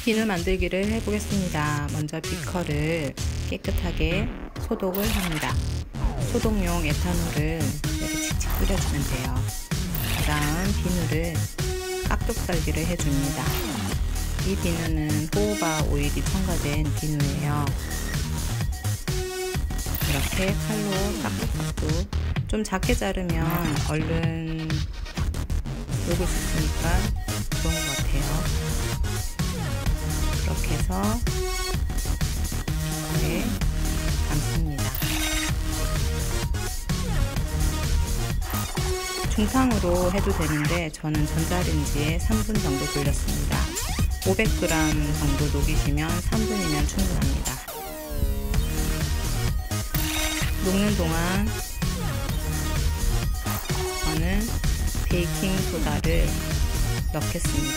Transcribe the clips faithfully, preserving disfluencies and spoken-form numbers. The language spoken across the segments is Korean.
비누 만들기를 해보겠습니다. 먼저 비커를 깨끗하게 소독을 합니다. 소독용 에탄올을 이렇게 칙칙 뿌려주면 돼요. 그 다음 비누를 깍둑썰기를 해줍니다. 이 비누는 호호바 오일이 첨가된 비누예요. 이렇게 칼로 깍둑깍둑, 좀 작게 자르면 얼른 녹을 수 있으니까 좋은 것 같아요. 이렇게 해서 비커에 담습니다. 중탕으로 해도 되는데 저는 전자레인지에 삼 분 정도 돌렸습니다. 오백 그램 정도 녹이시면 삼 분이면 충분합니다. 녹는 동안 저는 베이킹소다를 넣겠습니다.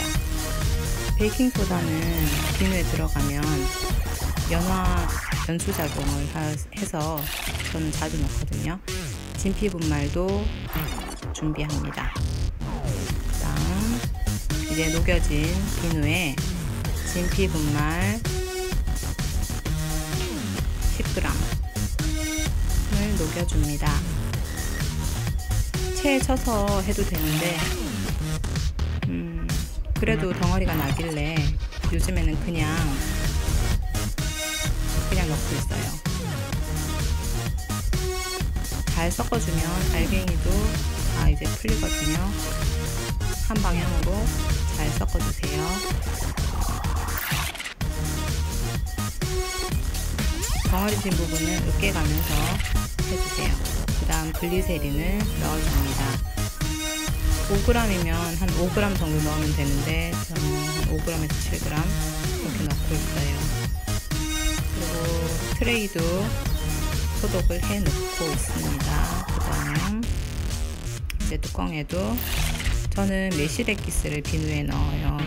베이킹소다는 비누에 들어가면 연화, 연수작용을 해서 저는 자주 넣거든요. 진피분말도 준비합니다. 그 다음 이제 녹여진 비누에 진피분말 십 그램 을 녹여줍니다. 체에 쳐서 해도 되는데 음, 그래도 덩어리가 나길래 요즘에는 그냥 그냥 넣고 있어요. 잘 섞어주면 알갱이도 다 이제 풀리거든요. 한 방향으로 잘 섞어주세요. 덩어리진 부분은 으깨 가면서 해주세요. 그 다음 글리세린을 넣어줍니다. 오 그램이면 한 오 그램 정도 넣으면 되는데 저는 한 오 그램에서 칠 그램 이렇게 넣고 있어요. 그리고 트레이도 소독을 해 놓고 있습니다. 그 다음 이제 뚜껑에도 저는 매실 액기스를 비누에 넣어요.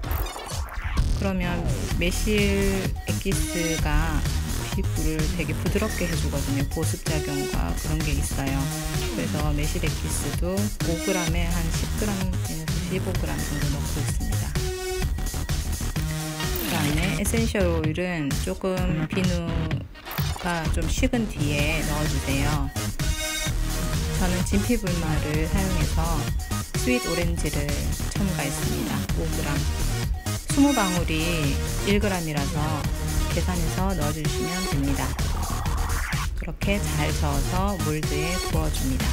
그러면 매실 액기스가 피부를 되게 부드럽게 해주거든요. 보습작용과 그런 게 있어요. 그래서 매실 액기스도 오 그램에 한 십 그램에서 십오 그램 정도 넣고 있습니다. 그 다음에 에센셜 오일은 조금 비누가 좀 식은 뒤에 넣어주세요. 저는 진피분말을 사용해서 스윗 오렌지를 첨가했습니다. 오 그램. 이십 방울이 일 그램이라서 계산해서 넣어주시면 됩니다. 그렇게 잘 저어서 몰드에 부어줍니다.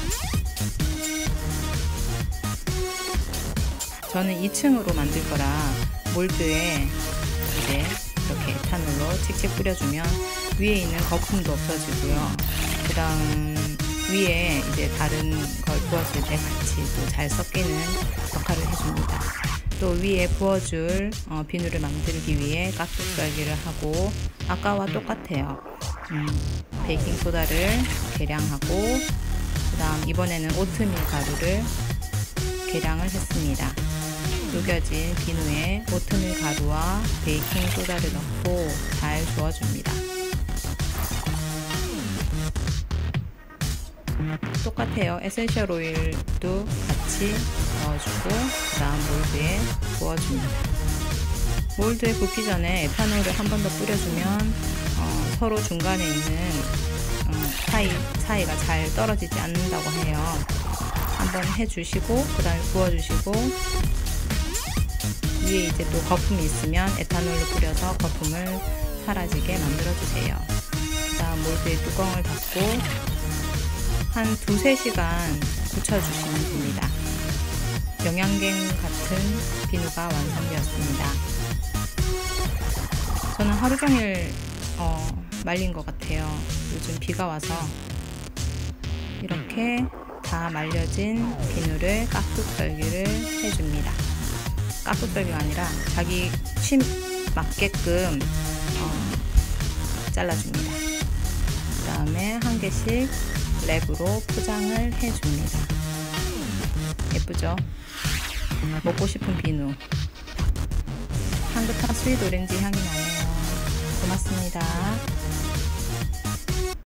저는 이 층으로 만들 거라 몰드에 이제 이렇게 에탄올로 칙칙 뿌려주면 위에 있는 거품도 없어지고요. 그 다음 위에 이제 다른 걸 부었을 때 같이 또 잘 섞이는 역할을 해줍니다. 또 위에 부어줄 어, 비누를 만들기 위해 깍둑썰기를 하고 아까와 똑같아요. 음, 베이킹소다를 계량하고 그 다음 이번에는 오트밀 가루를 계량을 했습니다. 녹여진 비누에 오트밀 가루와 베이킹소다를 넣고 잘 저어줍니다. 똑같아요. 에센셜 오일도 같이 넣어주고 그 다음 몰드에 부어줍니다. 몰드에 붓기 전에 에탄올을 한 번 더 뿌려주면 어, 서로 중간에 있는 어, 사이, 사이가 잘 떨어지지 않는다고 해요. 한번 해주시고 그 다음에 부어주시고 위에 이제 또 거품이 있으면 에탄올을 뿌려서 거품을 사라지게 만들어주세요. 그 다음 몰드에 뚜껑을 닫고 한 두세 시간 굳혀주시면 됩니다. 영양갱 같은 비누가 완성되었습니다. 저는 하루 종일 어, 말린 것 같아요. 요즘 비가 와서. 이렇게 다 말려진 비누를 깍둑썰기를 해줍니다. 깍둑썰기가 아니라 자기 취 맞게끔 어, 잘라줍니다. 그 다음에 한 개씩 랩으로 포장을 해줍니다. 예쁘죠? 먹고 싶은 비누. 향긋한 스윗 오렌지 향이 나네요. 고맙습니다.